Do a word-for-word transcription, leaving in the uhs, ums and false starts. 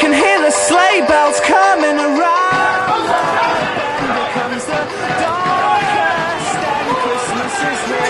can hear the sleigh bells coming around. November comes the darkest, and Christmas is real.